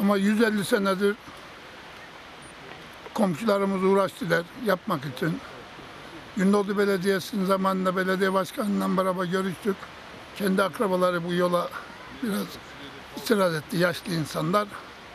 Ama 150 senedir komşularımız uğraştılar yapmak için. Gündoğdu Belediyesi'nin zamanında belediye başkanıyla beraber görüştük. Kendi akrabaları bu yola biraz itiraz etti, yaşlı insanlar.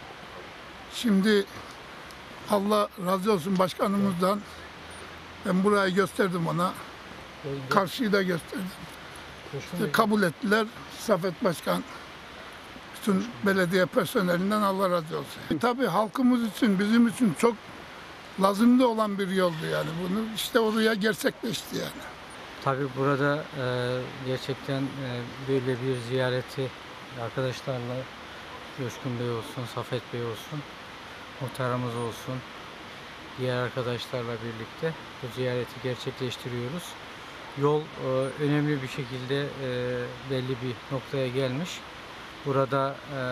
Şimdi Allah razı olsun başkanımızdan. Ben burayı gösterdim ona. Karşıyı da gösterdim. İşte kabul ettiler. Safet Başkan, bütün belediye personelinden Allah razı olsun. Tabii halkımız için, bizim için çok lazımlı olan bir yoldu yani. Bunu işte oraya gerçekleşti yani. Tabii burada gerçekten böyle bir ziyareti arkadaşlarla Coşkun Bey olsun, Safet Bey olsun, muhtarımız olsun, diğer arkadaşlarla birlikte bu ziyareti gerçekleştiriyoruz. Yol önemli bir şekilde belli bir noktaya gelmiş. Burada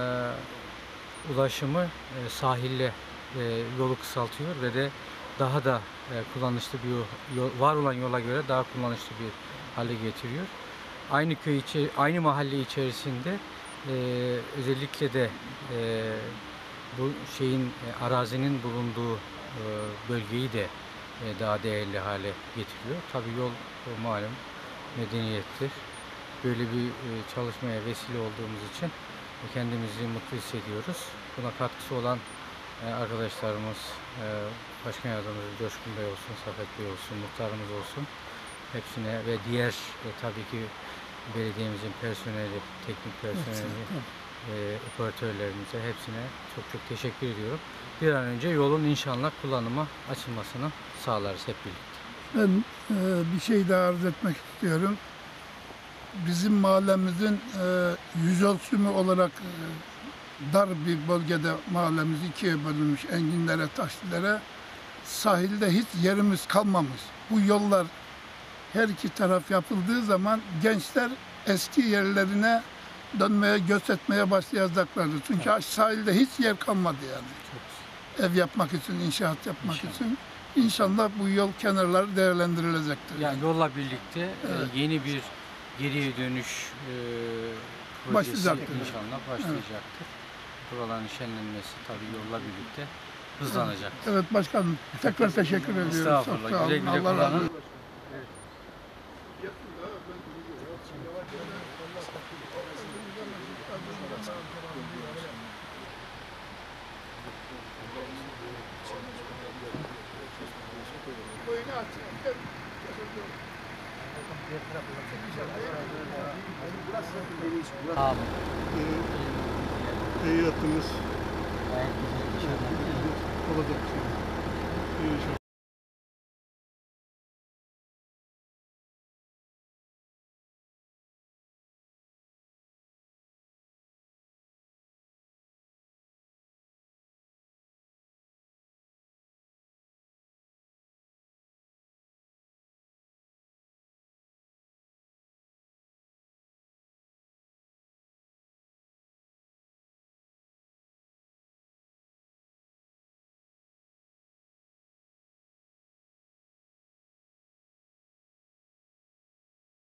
ulaşımı sahille yolu kısaltıyor ve de daha da kullanışlı bir yol, var olan yola göre daha kullanışlı bir hale getiriyor. Aynı mahalle içerisinde özellikle de bu arazinin bulunduğu bölgeyi de daha değerli hale getiriyor. Tabii yol malum medeniyettir. Böyle bir çalışmaya vesile olduğumuz için kendimizi mutlu hissediyoruz. Buna katkısı olan arkadaşlarımız, Başkan Yardımcısı Coşkun Bey olsun, Safet Bey olsun, muhtarımız olsun, hepsine ve diğer tabii ki belediyemizin personeli, teknik personeli, operatörlerimize hepsine çok çok teşekkür ediyorum. Bir an önce yolun inşallah kullanıma açılmasını sağlarız hep birlikte. Ben bir şey daha arz etmek istiyorum. Bizim mahallemizin yüz ölçümü olarak dar bir bölgede mahallemiz ikiye bölünmüş, enginlere, taşlılara. Sahilde hiç yerimiz kalmamış. Bu yollar her iki taraf yapıldığı zaman gençler eski yerlerine dönmeye, göç etmeye başlayacaklardı. Çünkü sahilde hiç yer kalmadı yani. Ev yapmak için, inşaat yapmak için. İnşallah bu yol kenarları değerlendirilecektir. Yani yolla birlikte yeni bir geriye dönüş projesi inşallah başlayacaktır. Buraların şenlenmesi tabii yolla birlikte hızlanacaktır. Evet başkanım, tekrar teşekkür ediyorum. Estağfurullah, güle güle kullanın. Tamam. İyi yaptınız. Gayet güzel inşallah. Olacak bir şey. İyi inşallah.